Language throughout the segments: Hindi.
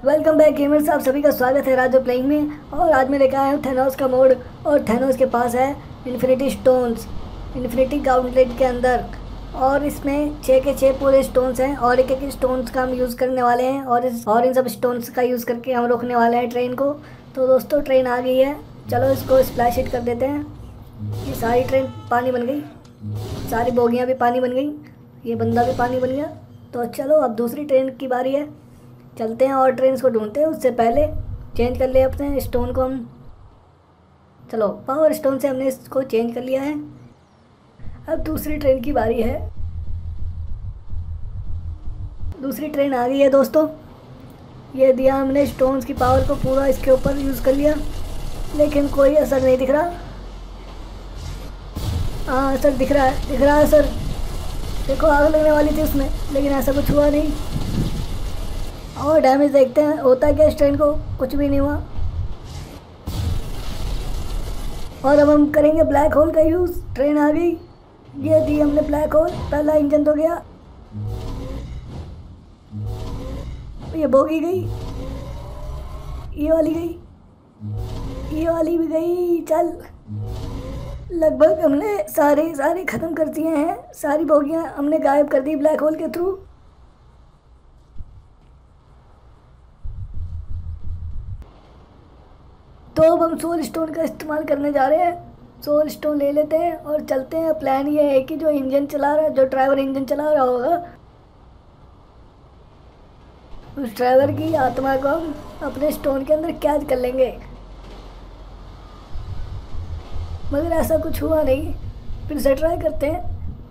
वेलकम बैक गेमर्स, आप सभी का स्वागत है राजो प्लेइंग में। और आज मैं लेकर आया हूँ थैनोस का मोड। और थैनोस के पास है इन्फिनिटी स्टोन्स, इन्फिनिटी गॉन्टलेट के अंदर। और इसमें 6 के 6 पूरे स्टोन्स हैं और एक एक स्टोन्स का हम यूज़ करने वाले हैं। और इन सब स्टोन्स का यूज़ करके हम रोकने वाले हैं ट्रेन को। तो दोस्तों ट्रेन आ गई है, चलो इसको स्प्लैश हिट कर देते हैं। ये सारी ट्रेन पानी बन गई, सारी बोगियाँ भी पानी बन गई, ये बंदा भी पानी बन गया। तो चलो अब दूसरी ट्रेन की बारी है, चलते हैं और ट्रेन को ढूंढते हैं। उससे पहले चेंज कर ले अपने स्टोन को हम। चलो पावर स्टोन से हमने इसको चेंज कर लिया है। अब दूसरी ट्रेन की बारी है। दूसरी ट्रेन आ गई है दोस्तों। ये दिया हमने स्टोन्स की पावर को पूरा इसके ऊपर यूज़ कर लिया, लेकिन कोई असर नहीं दिख रहा। हाँ असर दिख रहा है असर। देखो आग लगने वाली थी उसमें, लेकिन ऐसा कुछ हुआ नहीं। और डैमेज देखते हैं होता है क्या इस ट्रेन को, कुछ भी नहीं हुआ। और अब हम करेंगे ब्लैक होल का यूज़। ट्रेन आ गई, ये दी हमने ब्लैक होल। पहला इंजन तो गया, ये बोगी गई, ये वाली गई, ये वाली भी गई। चल लगभग हमने सारे ख़त्म कर दिए हैं। सारी बोगियां हमने गायब कर दी ब्लैक होल के थ्रू। तो अब हम सोल स्टोन का इस्तेमाल करने जा रहे हैं। सोल स्टोन ले लेते हैं और चलते हैं। प्लान ये है कि जो इंजन चला रहा है, जो ड्राइवर इंजन चला रहा होगा, उस ड्राइवर की आत्मा को हम अपने स्टोन के अंदर कैद कर लेंगे। मगर ऐसा कुछ हुआ नहीं, फिर से ट्राई करते हैं।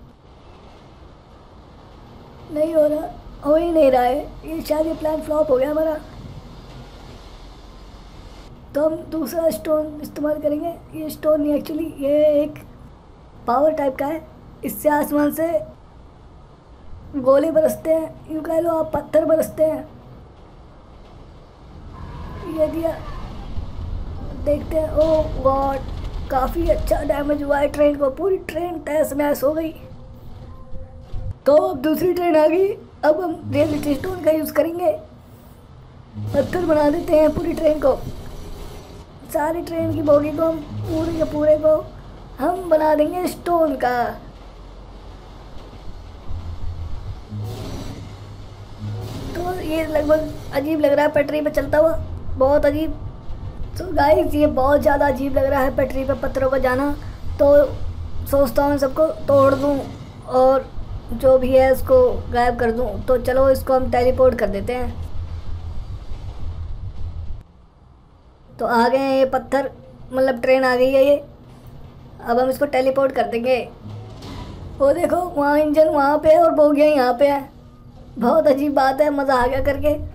नहीं हो रहा, हो ही नहीं रहा है। ये शायद ये प्लान फ्लॉप हो गया हमारा। तो हम दूसरा स्टोन इस्तेमाल करेंगे। ये स्टोन नहीं, एक्चुअली ये एक पावर टाइप का है। इससे आसमान से गोले बरसते हैं, यूँ कह लो आप, पत्थर बरसते हैं। ये दिया, देखते हैं। ओह गॉड, काफ़ी अच्छा डैमेज हुआ है ट्रेन को। पूरी ट्रेन तहस नहस हो गई। तो अब दूसरी ट्रेन आ गई। अब हम रियलिटी स्टोन का यूज़ करेंगे, पत्थर बना देते हैं पूरी ट्रेन को। सारी ट्रेन की बोगी को हम पूरे के पूरे को हम बना देंगे स्टोन का। तो ये लगभग अजीब लग रहा है पटरी पे चलता हुआ, बहुत अजीब। तो गाइस ये बहुत ज़्यादा अजीब लग रहा है पटरी पे पत्थरों पर जाना। तो सोचता हूँ सबको तोड़ दूँ और जो भी है उसको गायब कर दूँ। तो चलो इसको हम टेलीपोर्ट कर देते हैं। तो आ गए हैं ये पत्थर, मतलब ट्रेन आ गई है ये। अब हम इसको टेलीपोर्ट कर देंगे। वो देखो वहाँ इंजन वहाँ पे है और बोगियाँ यहाँ पे है। बहुत अजीब बात है, मज़ा आ गया करके।